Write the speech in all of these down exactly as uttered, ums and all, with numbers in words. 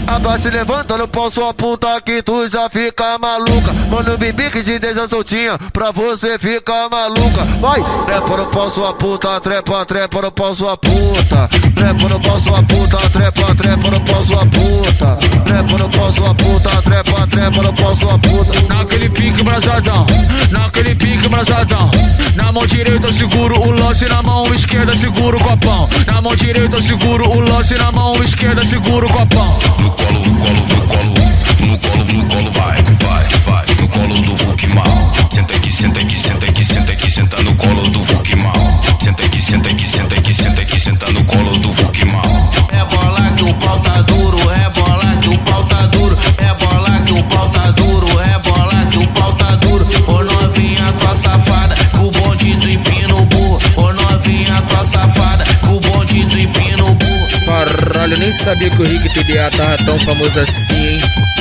Abaixa levantando o pau, sua puta que tu já fica maluca. Mano, bibi que te deixa soltinha, pra você ficar maluca. Vai, trepa no pau, sua puta, trepa, trepa no pau, sua puta. Trepa no pau, sua puta, trepa, trepa no pau, sua puta. Trepa no pau, sua puta, trepa, trepa no pau, sua puta. Naquele pique brasadão, naquele pique brasadão. Na mão direita eu seguro o lance, na mão esquerda seguro o copão. Na mão direita eu seguro o lance, na mão esquerda seguro o copão. No colo, no colo, no colo, no colo, no colo, vai, vai, vai. No colo do Vulk mal. Senta aqui, senta aqui, senta aqui, senta aqui, senta no colo do Vulk mal. Senta aqui, senta aqui, senta aqui, senta aqui, senta no colo do Vulk mal. Rebola que o pau tá duro, rebola que o pau tá duro, rebola que o pau tá duro, rebola que o pau tá duro. Ô novinha, tua safada, com o bonde do empina o burro. Ô novinha, tua safada, com o bonde do empina o burro. Caralho, eu nem sabia que o Rick T D A tava tão famoso assim, hein?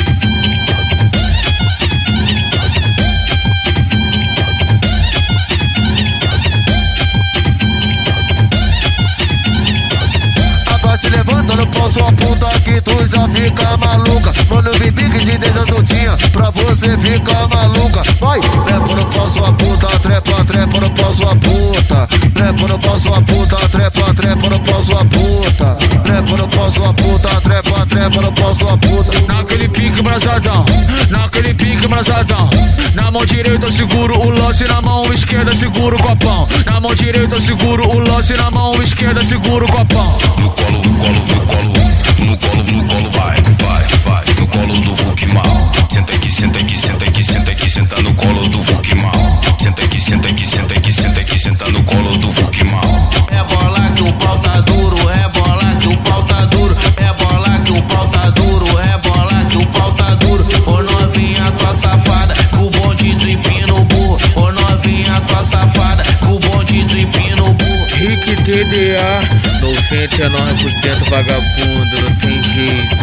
Se levanta no pau, sua puta que tu já fica maluca. Mano, bibi que te deixa soltinha, pra você ficar maluca. Vai, trepa no pau, sua puta, trepa, trepa no pau, sua puta. Trepa no pau, sua puta, trepa, trepa no pau, sua puta. Trepa no pau, sua puta, trepa, trepa no pau, sua puta. Naquele pique brasadão, naquele pique brasadão. Na mão direita eu seguro o lance, na mão esquerda seguro o copão. Na mão direita eu seguro o lance, na mão esquerda seguro o copão. No colo, no colo, no colo, no colo, no colo, vai, vai, vai. No colo do Vulk mal. Senta aqui, senta aqui, senta aqui, senta aqui, senta no colo do Vulk mal. Senta aqui, senta aqui, senta aqui, senta aqui, senta no colo do Vulk mal. Rebola que o pau tá duro, rebola que o pau tá duro, rebola que o pau tá duro, rebola que o pau tá duro. Ô novinha, tua safada, com o bonde do empina o burro. Ô novinha, tua safada, com o bonde do empina o burro. Rick T D A, noventa e nove por cento vagabundo, não tem jeito.